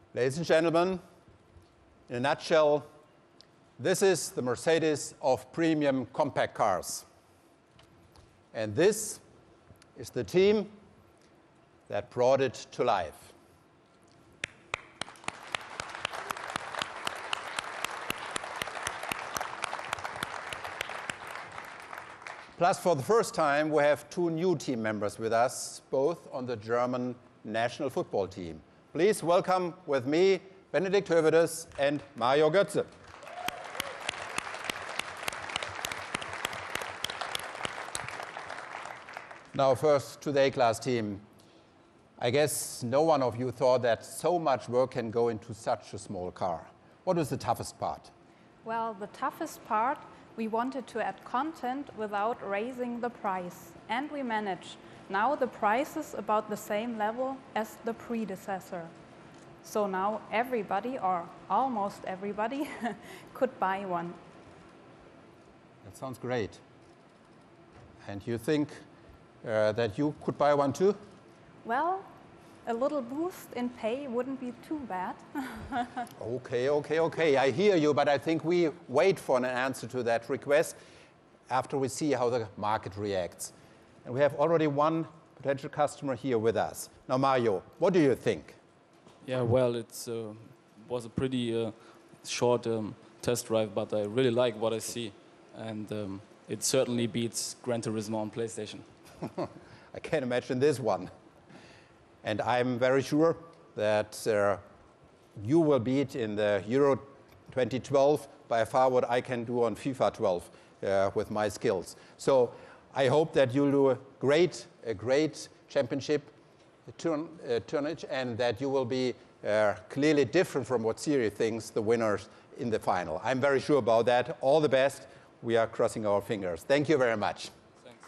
Ladies and gentlemen, in a nutshell, this is the Mercedes of premium compact cars. And this is the team that brought it to life. Plus, for the first time, we have two new team members with us, both on the German national football team. Please welcome with me Benedikt Hövedes and Mario Götze. Now, first to the A-Class team. I guess no one of you thought that so much work can go into such a small car. What was the toughest part? Well, the toughest part, we wanted to add content without raising the price. And we managed. Now the price is about the same level as the predecessor. So now everybody, or almost everybody, could buy one. That sounds great. And you think that you could buy one too? Well, a little boost in pay wouldn't be too bad. Okay. I hear you, but I think we wait for an answer to that request after we see how the market reacts. And we have already one potential customer here with us. Now, Mario, what do you think? Yeah, well, it was a pretty short test drive, but I really like what I see. And it certainly beats Gran Turismo on PlayStation. I can't imagine this one. And I'm very sure that you will beat in the Euro 2012 by far what I can do on FIFA 12 with my skills. So I hope that you'll do a great championship turnage and that you will be clearly different from what Siri thinks the winners in the final. I'm very sure about that. All the best. We are crossing our fingers. Thank you very much. Thanks.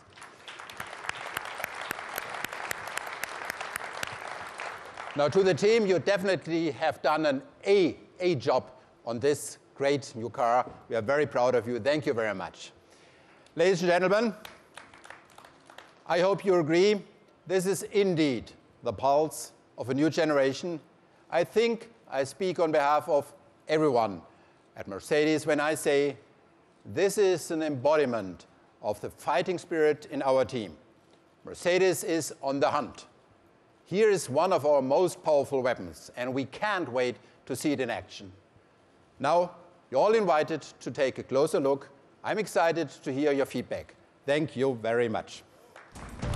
Now to the team, you definitely have done an A job on this great new car. We are very proud of you. Thank you very much. Ladies and gentlemen, I hope you agree. This is indeed the pulse of a new generation. I think I speak on behalf of everyone at Mercedes when I say this is an embodiment of the fighting spirit in our team. Mercedes is on the hunt. Here is one of our most powerful weapons, and we can't wait to see it in action. Now, you're all invited to take a closer look. I'm excited to hear your feedback. Thank you very much.